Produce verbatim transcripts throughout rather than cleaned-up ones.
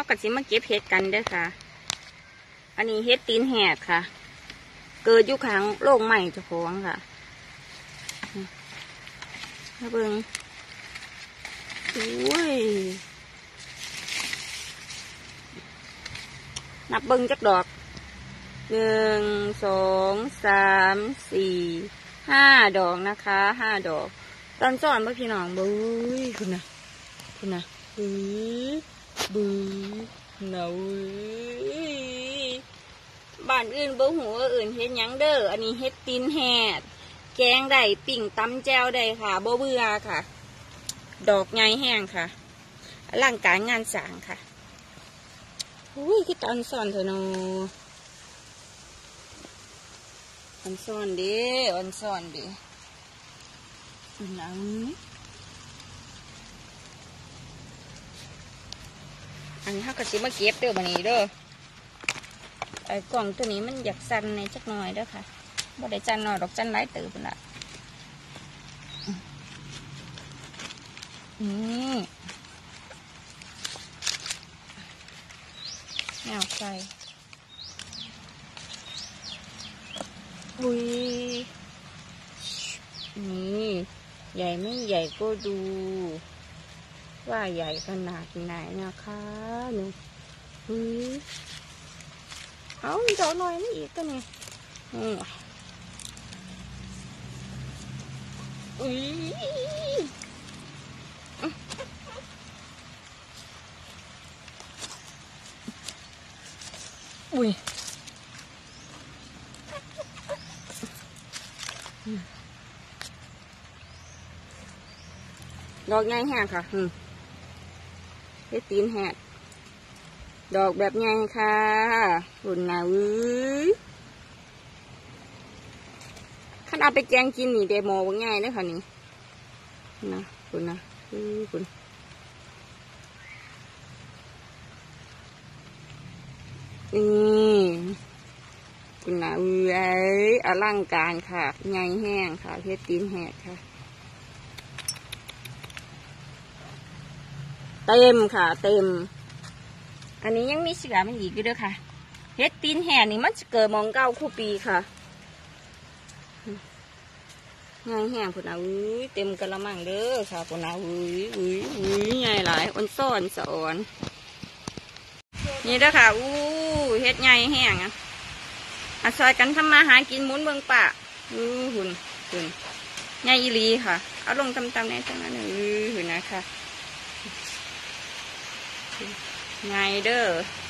กะสิมาเก็บเห็ดกันเด้อค่ะอันนี้เห็ดตีนแหดค่ะเกิดอยู่ข้างโลกใหม่เจ้าของค่ะมาเบิ่งโอ้ยนับเบิ่งจักดอกหนึ่งสองสามสี่ห้าดอกนะคะห้าดอกตอนซ่อนพ่อพี่น้องบุ้ยคุณนะคุณนะบุ้ยบุ้ยหนาวบ้านอื่นบ่หัวอื่นเฮ็ดหยังเด้ออันนี้เฮ็ดตีนแหดแกงได้ปิ่งตำแจ่วได้ค่ะบ่เบื่อค่ะดอกใหญ่แห้งค่ะร่างกายงานสร้างค่ะอุ้ยคือตอนซ่อนเถอะเนาะอันซ่อนดิอันซ่อนดิหนังอันนี้เขาก็สิมาเก็บเด้อบัดนี้เด้อไอ้กล่องตัวนี้มันอยากสั่นในจักหน่อยเด้อค่ะบ่ได้จันหน่อยดอกจันหลายเติบพุ่นล่ะนี่แนวใส่อุ้ยนี่ใหญ่ไม่ใหญ่ก็ดูว่าใหญ่ขนาดไหนนะคะหนูอุ้ยเอาดอกหน่อยนี่อีกตัวนี้อืออุ้ยอุ้ยดอกใหญ่แห้งค่ะอืมเฮ็ดตีนแหดดอกแบบใหญ่ค่ะหุ่นหนาวิขันเอาไปแกงกินนี่เดโมว่าง่ายเลยค่ะนี่นะคุณนะคุณนี่คุณนะเอ้ยอลังการค่ะใหญ่แห้งค่ะเฮ็ดตีนแหดค่ะเต็มค่ะเต็มอันนี้ยังมีเสือมันอีกอยู่ด้วยค่ะเฮ็ดตีนแหดนี่มันจะเกิดมองเก้าคู่ปีค่ะใหญ่แห้งคุณนะอุ้ยเต็มกระมังเด้อค่ะคุณนะอุ้ยอุ้ยอุ้ยใหญ่หลายอ่อนซ้อนสอนนี่เด้อค่ะอู้เฮ็ดใหญ่แห้งอ่ะอาซอยกันทำมาหากินหมุนเมืองป่าอู้หุ่นหุ่นใหญ่อีหลีค่ะเอาลงตำๆในตรงนั้นอู้หุ่นนะคะไงเด้อ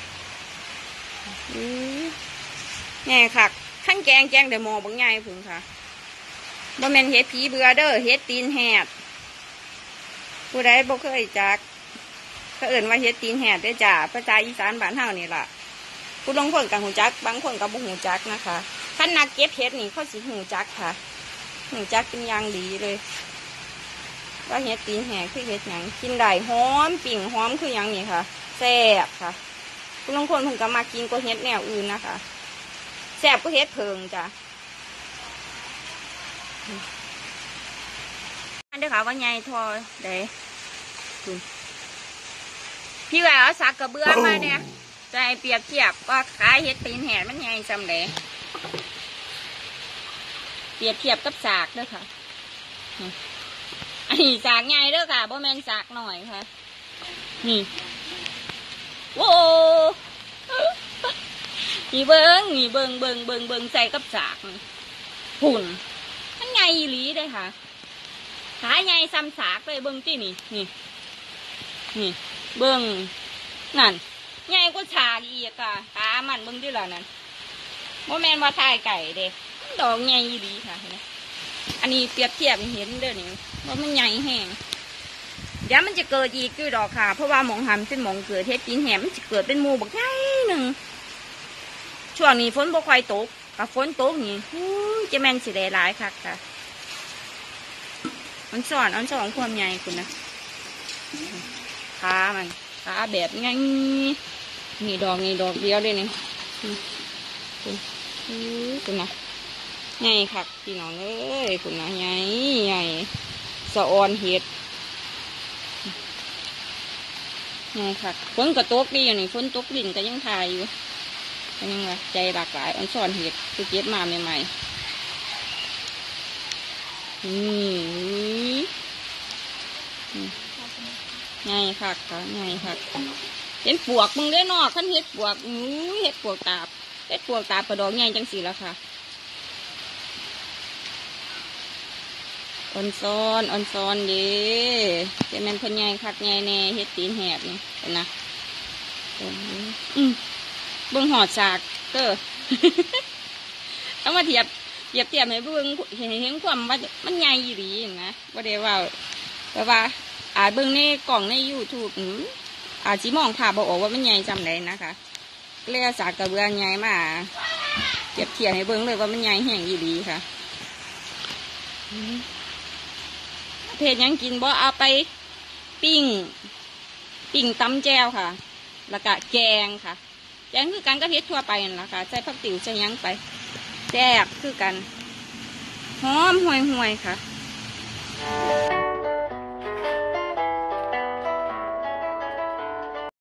แง่ค่ะขั้นแกงแกงเดี๋ยวมองบางไงพึ่งค่ะบ่แม่นเฮ็ดผีเบื่อเด้อเฮ็ดตีนแหดผู้ใดบ่เคยจักก็เอิ่นว่าเฮ็ดตีนแหดได้จ้าภาษาอีสานบ้านเฮานี่ล่ะผู้ลงคนกับหูจักบางคนกับบ่หูจักนะคะขั้นนักเก็บเฮ็ดนี่เขาสิหูจักค่ะหูจักเป็นอย่างดีเลยว่าเฮ็ดตีนแหดคือเฮ็ดหยังกินได้หอมปิ่งหอมคือหยังนี่ค่ะแซ่บค่ะผู้ลงคนเพิ่นก็มากินก็เฮ็ดแนวอื่นนะคะแซ่บก็เฮ็ดเพิงจ้ะอันเด้อค่ะว่าใหญ่ทอเด้พี่ว่าเอาสักกระเบื้องมาเนี่ยใจเปรียบเทียบว่าขายเฮ็ดตีนแหดมันใหญ่จำเด้เปรียบเทียบกับสากเด้อค่ะอันนี้สากใหญ่เด้อค่ะบ่แม่นสากหน่อยค่ะนี่โว้นี่เบิ้งนี่เบิ้งเบิ้งเบิ้งเบิ้งใส่กับสากหุ่นมันใหญ่อีหลีได้ค่ะขาใหญ่ซ้ำสากเลยเบิ้งที่นี่นี่นี่เบิ้งนั่นใหญ่กว่าฉากอีกค่ะขามันเบิ้งที่ละนั่นโมแมนว่าทายไก่เด็กดอกใหญ่อีหลีค่ะนะอันนี้เปรียบเทียบเห็นเด้อนี่ว่ามันใหญ่แห้งเดี๋ยวมันจะเกิดอีกคือดอกค่ะเพราะว่าหมองหำเป็นหมองเกิดเฮ็ดตีนแหมมันจะเกิดเป็นหมู่บักใหญ่หนึ่งช่วงนี้ฝนบ่ค่อยตกกับฝนตกนี่จะแม่นสิได้หลายค่ะค่ะมันสอนอันสอนความใหญ่คุณนะขามันขาแบบไงนี่ดอกนี่ดอกเดียวเลยนี่คุณคุณนะใหญ่ค่ะพี่น้องเอ้ยคุณนะใหญ่ใหญ่สะออนเห็ดไงค่ะฝนก็ตกดีอยู่นี่ฝนตกลิ่นก็ยังทายอยู่ก็ยังว่าใจหลากหลายอันซ่อนเห็ดคือเก็บมาใหม่ๆนี่ไงค่ะค่ะไงค่ะเห็นปวกมึงได้นอกขั้นเห็ดปวกอู้เห็ดปวกตาบเห็ดปวกตาบกระดองใหญ่จังสีแล้วค่ะอ่อนซ้อนอ่อนซ้อนเด้จะเป็นคนใหญ่คักใหญ่แน่เห็ดตีนแหบนี่เห็นนะอืมเบิ่งหอดจากเก้อ ต้องมาเทียบเทียบเทียบให้เบิ่งเห็นเห็นความว่ามันใหญ่หรือนะว่าเดี๋ยวว่าแต่ว่าอาจเบิ่งในกล่องในยูทูบอาจจะมองภาพบอกว่ามันใหญ่จำได้นะคะเรียกสากกระเบือใหญ่มาเทียบเทียบให้เบิ่งเลยว่ามันใหญ่แห้งอีหลีค่ะเพจยังกินบ่เอาไปปิ้งปิ้งตำแจวค่ะแล้วก็แกงค่ะแกงคือกันก็เฮ็ดทั่วไปนั่นแหละค่ะใส่ผักติ๋วใส่ยังไปแซ่บคือกันหอมห่วยห่วยค่ะ